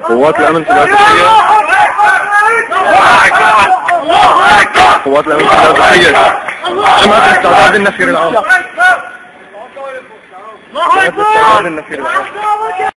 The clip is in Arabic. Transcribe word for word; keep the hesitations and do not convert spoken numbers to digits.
قوات الأمن في الأزهرية قوات الأمن في الأزهرية جمعت استعداد النفير العام. جمعت استعداد النفير العام.